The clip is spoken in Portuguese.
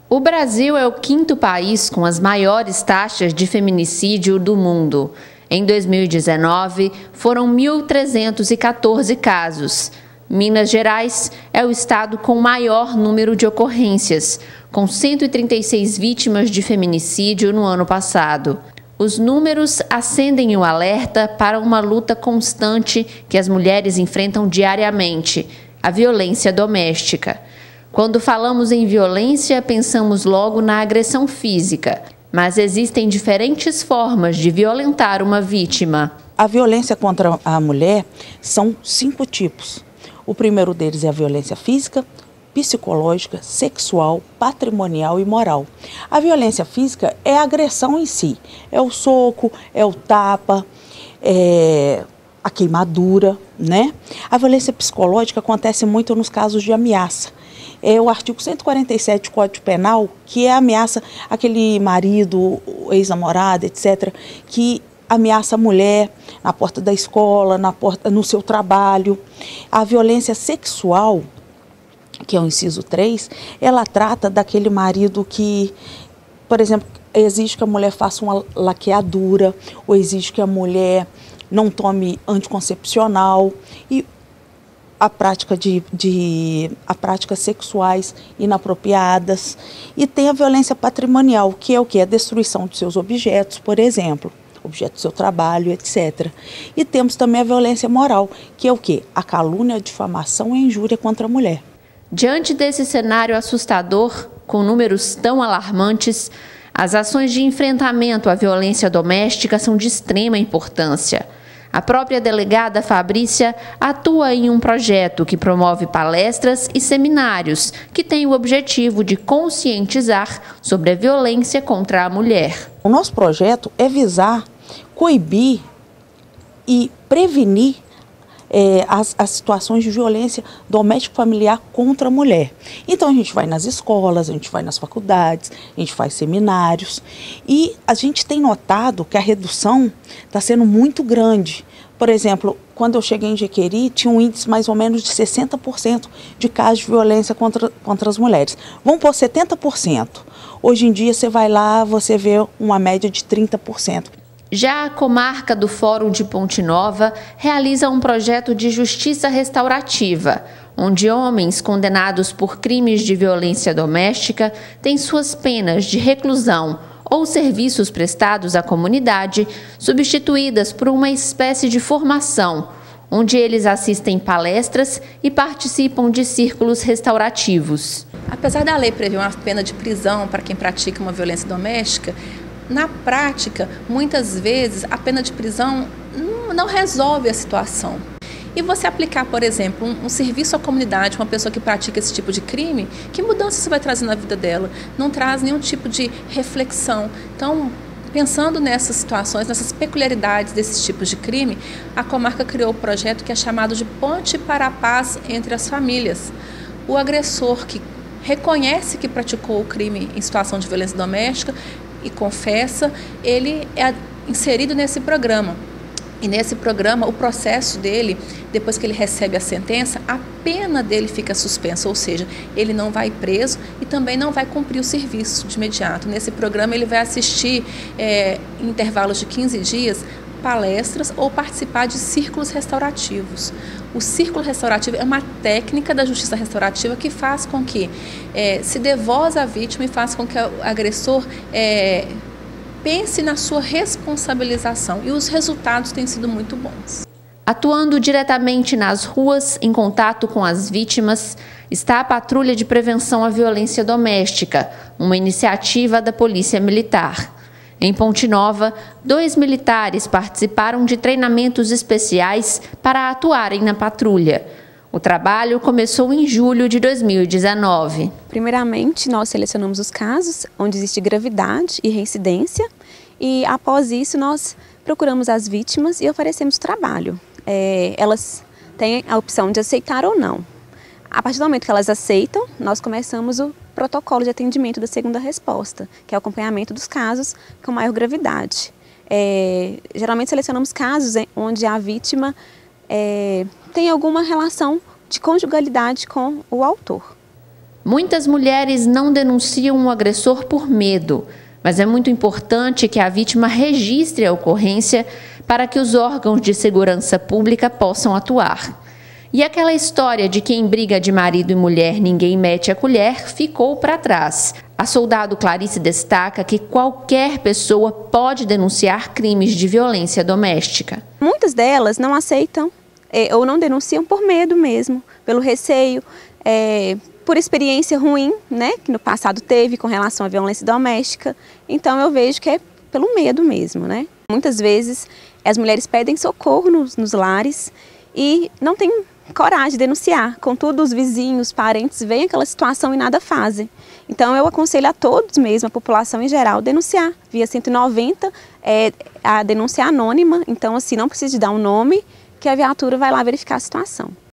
O Brasil é o quinto país com as maiores taxas de feminicídio do mundo. Em 2019, foram 1.314 casos. Minas Gerais é o estado com maior número de ocorrências, com 136 vítimas de feminicídio no ano passado. Os números acendem o alerta para uma luta constante que as mulheres enfrentam diariamente: a violência doméstica. Quando falamos em violência, pensamos logo na agressão física, mas existem diferentes formas de violentar uma vítima. A violência contra a mulher são 5 tipos. O primeiro deles é a violência física, psicológica, sexual, patrimonial e moral. A violência física é a agressão em si, é o soco, é o tapa, é a queimadura, né? A violência psicológica acontece muito nos casos de ameaça. É o artigo 147 do Código Penal, que é ameaça aquele marido, ex-namorado, etc., que ameaça a mulher na porta da escola, no seu trabalho. A violência sexual, que é o inciso 3, ela trata daquele marido que, por exemplo, exige que a mulher faça uma laqueadura, ou exige que a mulher não tome anticoncepcional, e a prática a práticas sexuais inapropriadas. E tem a violência patrimonial, que é o quê? A destruição de seus objetos, por exemplo, objetos do seu trabalho, etc. E temos também a violência moral, que é o quê? A calúnia, a difamação e a injúria contra a mulher. Diante desse cenário assustador, com números tão alarmantes, as ações de enfrentamento à violência doméstica são de extrema importância. A própria delegada Fabrícia atua em um projeto que promove palestras e seminários que tem o objetivo de conscientizar sobre a violência contra a mulher. O nosso projeto é visar coibir e prevenir as situações de violência doméstico-familiar contra a mulher. Então a gente vai nas escolas, a gente vai nas faculdades, a gente faz seminários e a gente tem notado que a redução está sendo muito grande. Por exemplo, quando eu cheguei em Jequeri, tinha um índice mais ou menos de 60% de casos de violência contra as mulheres. Vamos por 70%. Hoje em dia você vai lá, você vê uma média de 30%. Já a comarca do Fórum de Ponte Nova realiza um projeto de justiça restaurativa, onde homens condenados por crimes de violência doméstica têm suas penas de reclusão ou serviços prestados à comunidade substituídas por uma espécie de formação, onde eles assistem palestras e participam de círculos restaurativos. Apesar da lei prever uma pena de prisão para quem pratica uma violência doméstica, na prática, muitas vezes, a pena de prisão não resolve a situação. E você aplicar, por exemplo, um serviço à comunidade, uma pessoa que pratica esse tipo de crime, que mudança você vai trazer na vida dela? Não traz nenhum tipo de reflexão. Então, pensando nessas situações, nessas peculiaridades desses tipos de crime, a comarca criou um projeto que é chamado de Ponte para a Paz entre as Famílias. O agressor que reconhece que praticou o crime em situação de violência doméstica e confessa, ele é inserido nesse programa. E nesse programa, o processo dele, depois que ele recebe a sentença, a pena dele fica suspensa, ou seja, ele não vai preso e também não vai cumprir o serviço de imediato. Nesse programa, ele vai assistir, em intervalos de 15 dias, palestras ou participar de círculos restaurativos. O círculo restaurativo é uma técnica da justiça restaurativa que faz com que se dê voz à vítima e faz com que o agressor pense na sua responsabilização, e os resultados têm sido muito bons. Atuando diretamente nas ruas, em contato com as vítimas, está a Patrulha de Prevenção à Violência Doméstica, uma iniciativa da Polícia Militar. Em Ponte Nova, 2 militares participaram de treinamentos especiais para atuarem na patrulha. O trabalho começou em julho de 2019. Primeiramente, nós selecionamos os casos onde existe gravidade e reincidência e, após isso, nós procuramos as vítimas e oferecemos trabalho. Elas têm a opção de aceitar ou não. A partir do momento que elas aceitam, nós começamos o protocolo de atendimento da segunda resposta, que é o acompanhamento dos casos com maior gravidade. Geralmente selecionamos casos onde a vítima tem alguma relação de conjugalidade com o autor. Muitas mulheres não denunciam um agressor por medo, mas é muito importante que a vítima registre a ocorrência para que os órgãos de segurança pública possam atuar. E aquela história de que em briga de marido e mulher ninguém mete a colher ficou para trás. A soldado Clarice destaca que qualquer pessoa pode denunciar crimes de violência doméstica. Muitas delas não aceitam ou não denunciam por medo mesmo, pelo receio, por experiência ruim, né, que no passado teve com relação à violência doméstica. Então eu vejo que é pelo medo mesmo, né? Muitas vezes as mulheres pedem socorro nos lares e não têm coragem de denunciar. Contudo, os vizinhos, parentes veem aquela situação e nada fazem. Então eu aconselho a todos mesmo, a população em geral, denunciar. Via 190, a denúncia anônima, então assim, não precisa de dar um nome, que a viatura vai lá verificar a situação.